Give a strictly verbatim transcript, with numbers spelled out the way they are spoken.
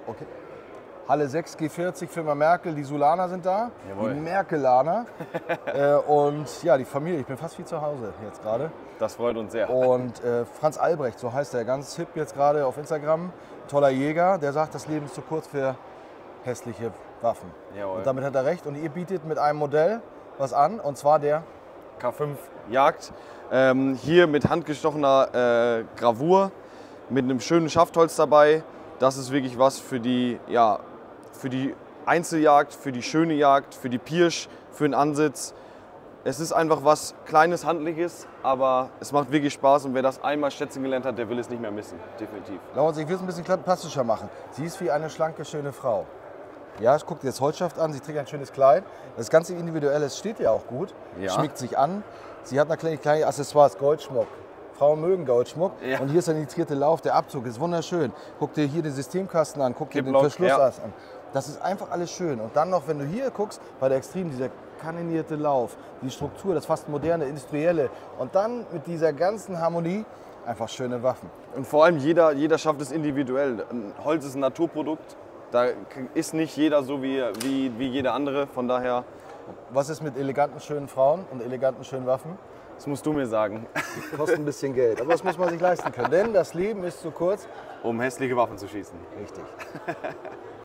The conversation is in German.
Okay. Halle sechs G vierzig, Firma Merkel, die Sulaner sind da, Jawohl. die Merkelaner äh, und ja, die Familie, ich bin fast wie zu Hause jetzt gerade. Das freut uns sehr. Und äh, Franz Albrecht, so heißt er, ganz hip jetzt gerade auf Instagram, toller Jäger, der sagt, das Leben ist zu kurz für hässliche Waffen. Jawohl. Und damit hat er recht und ihr bietet mit einem Modell was an und zwar der K fünf Jagd, ähm, hier mit handgestochener äh, Gravur, mit einem schönen Schaftholz dabei. Das ist wirklich was für die, ja, für die Einzeljagd, für die schöne Jagd, für die Pirsch, für den Ansitz. Es ist einfach was Kleines, Handliches, aber es macht wirklich Spaß und wer das einmal schätzen gelernt hat, der will es nicht mehr missen, definitiv. Laurens, ich will es ein bisschen plastischer machen. Sie ist wie eine schlanke, schöne Frau. Ja, ich gucke dir jetzt Holzschaft an, sie trägt ein schönes Kleid. Das ganze Individuelle steht ihr auch gut, Ja. schmiegt sich an. Sie hat eine kleine, kleine Accessoires, Goldschmuck. Frauen mögen Goldschmuck. Ja. Und hier ist der nitrierte Lauf, der Abzug, ist wunderschön. Guck dir hier den Systemkasten an, guck dir den Kiplock, Verschlussass an. Das ist einfach alles schön. Und dann noch, wenn du hier guckst, bei der Extreme, dieser kaninierte Lauf, die Struktur, das fast moderne, industrielle. Und dann mit dieser ganzen Harmonie, einfach schöne Waffen. Und vor allem jeder, jeder schafft es individuell. Holz ist ein Naturprodukt, da ist nicht jeder so wie, wie, wie jeder andere, von daher, Was ist mit eleganten, schönen Frauen und eleganten, schönen Waffen? das musst du mir sagen, Kostet ein bisschen Geld, aber das muss man sich leisten können. Denn das Leben ist zu kurz. um hässliche Waffen zu schießen. Richtig.